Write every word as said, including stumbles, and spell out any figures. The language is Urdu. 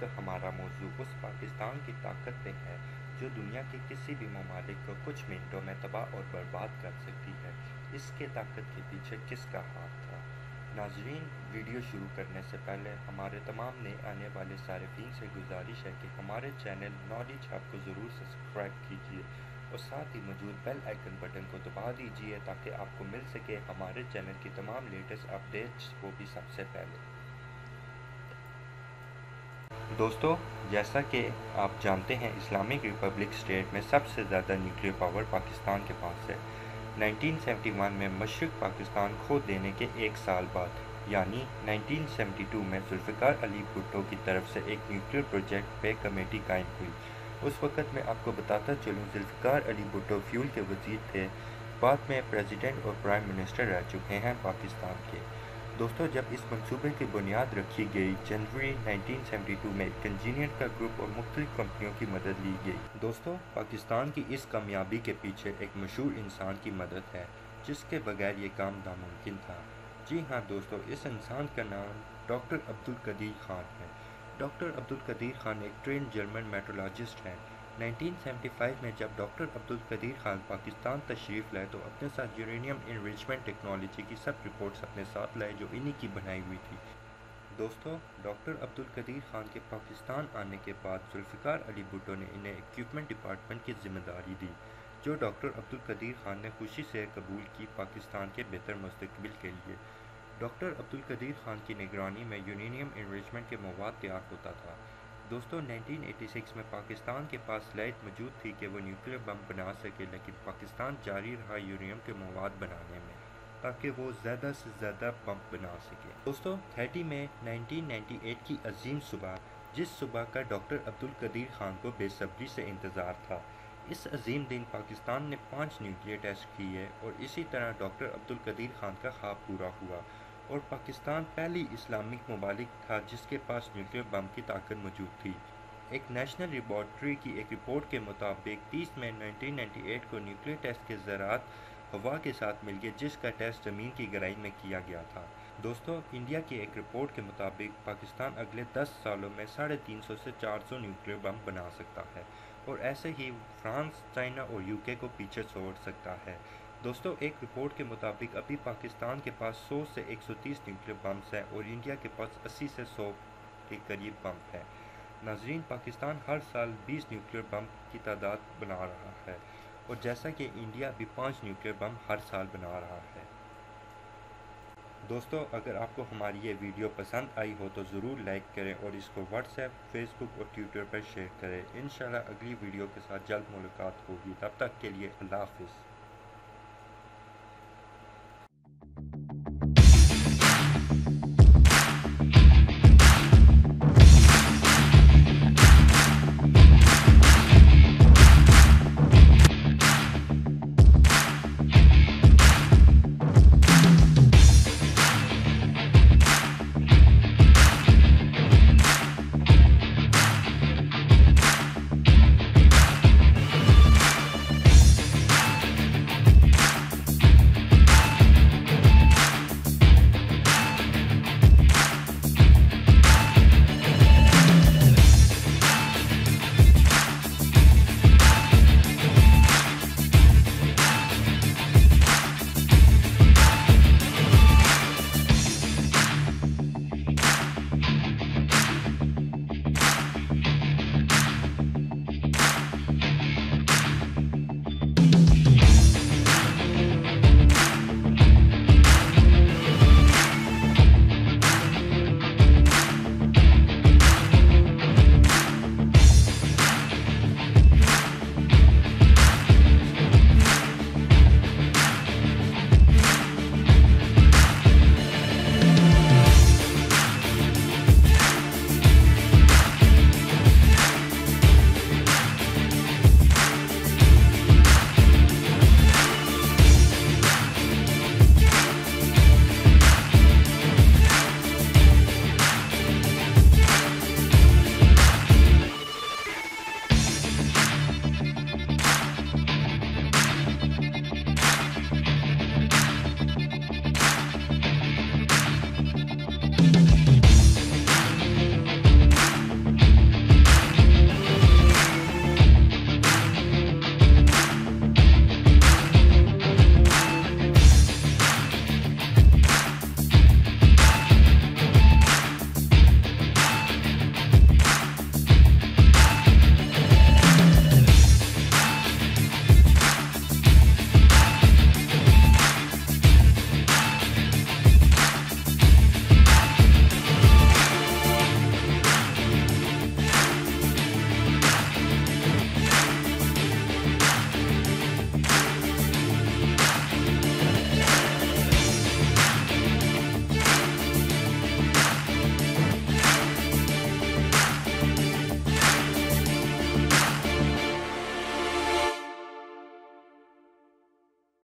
ہمارا موضوع اس پاکستان کی طاقت پہ ہے جو دنیا کے کسی بھی ممالک کو کچھ منٹوں میں تباہ اور برباد کر سکتی ہے۔ اس کے طاقت کے پیچھے کس کا ہاتھ تھا؟ ناظرین، ویڈیو شروع کرنے سے پہلے ہمارے تمام نئے آنے والے صارفین سے گزارش ہے کہ ہمارے چینل نالج ہب کو ضرور سبسکرائب کیجیے اور ساتھ ہی موجود بیل آئیکن بٹن کو دبا دیجیے تاکہ آپ کو مل سکے ہمارے چینل کی تمام لیٹسٹ اپڈیٹس کو بھی سب سے پہلے۔ دوستو، جیسا کہ آپ جانتے ہیں اسلامک ریپبلک اسٹیٹ میں سب سے زیادہ نیوکلیئر پاور پاکستان کے پاس ہے۔ نائنٹین سیونٹی ون میں مشرق پاکستان کھو دینے کے ایک سال بعد یعنی نائنٹین سیونٹی ٹو میں ذوالفقار علی بھٹو کی طرف سے ایک نیوکلیئر پروجیکٹ پہ کمیٹی قائم ہوئی۔ اس وقت میں آپ کو بتاتا چلوں ذوالفقار علی بھٹو فیول کے وزیر تھے، بعد میں پریزیڈنٹ اور پرائم منسٹر رہ چکے ہیں پاکستان کے۔ دوستو، جب اس منصوبے کی بنیاد رکھی گئی، جنوری نائنٹین سیونٹی ٹو میں ایک انجینئر کا گروپ اور مختلف کمپنیوں کی مدد لی گئی۔ دوستو، پاکستان کی اس کامیابی کے پیچھے ایک مشہور انسان کی مدد ہے جس کے بغیر یہ کام ناممکن تھا۔ جی ہاں دوستو، اس انسان کا نام ڈاکٹر عبدالقدیر خان ہے۔ ڈاکٹر عبدالقدیر خان ایک ٹرینڈ جرمن میٹرولوجسٹ ہیں۔ نائنٹین سیونٹی فائیو میں جب ڈاکٹر عبدالقدیر خان پاکستان تشریف لائے تو اپنے ساتھ یورینیم انریچمنٹ ٹیکنالوجی کی سب رپورٹس اپنے ساتھ لائے جو انہی کی بنائی ہوئی تھی۔ دوستو، ڈاکٹر عبدالقدیر خان کے پاکستان آنے کے بعد ذوالفقار علی بھٹو نے انہیں اکوپمنٹ ڈپارٹمنٹ کی ذمہ داری دی جو ڈاکٹر عبدالقدیر خان نے خوشی سے قبول کی پاکستان کے بہتر مستقبل کے لیے۔ ڈاکٹر عبدالقدیر خان کی نگرانی میں یورینیم انریچمنٹ کے مواد تیار ہوتا تھا۔ دوستو، نائنٹین ایٹی سکس میں پاکستان کے پاس صلاحیت موجود تھی کہ وہ نیوکلیئر بم بنا سکے، لیکن پاکستان جاری رہا یورینیم کے مواد بنانے میں تاکہ وہ زیادہ سے زیادہ بم بنا سکے۔ دوستو، thirty May nineteen ninety eight کی عظیم صبح، جس صبح کا ڈاکٹر عبدالقدیر خان کو بے صبری سے انتظار تھا، اس عظیم دن پاکستان نے پانچ نیوکلیئر ٹیسٹ کیے اور اسی طرح ڈاکٹر عبدالقدیر خان کا خواب پورا ہوا اور پاکستان پہلی اسلامک ممالک تھا جس کے پاس نیوکلیئر بم کی طاقت موجود تھی۔ ایک نیشنل لیبارٹری کی ایک رپورٹ کے مطابق تیس مئی نائنٹین نائنٹی ایٹ کو نیوکلیئر ٹیسٹ کے ذرات ہوا کے ساتھ مل گئے جس کا ٹیسٹ زمین کی گہرائی میں کیا گیا تھا۔ دوستو، انڈیا کی ایک رپورٹ کے مطابق پاکستان اگلے دس سالوں میں ساڑھے تین سو سے چار سو نیوکلیئر بم بنا سکتا ہے اور ایسے ہی فرانس، چائنا اور یو کے کو پیچھے چھوڑ سکتا ہے۔ دوستو، ایک رپورٹ کے مطابق ابھی پاکستان کے پاس سو سے ایک سو تیس نیوکلیئر بمز ہیں اور انڈیا کے پاس اسی سے سو کے قریب بم ہیں۔ ناظرین، پاکستان ہر سال بیس نیوکلیئر بم کی تعداد بنا رہا ہے اور جیسا کہ انڈیا بھی پانچ نیوکلیئر بم ہر سال بنا رہا ہے۔ دوستو، اگر آپ کو ہماری یہ ویڈیو پسند آئی ہو تو ضرور لائک کریں اور اس کو واٹس ایپ، فیس بک اور ٹویٹر پر شیئر کریں۔ انشاءاللہ اگلی ویڈیو کے ساتھ جلد ملاقات ہوگی، تب تک کے لیے اللہ حافظ۔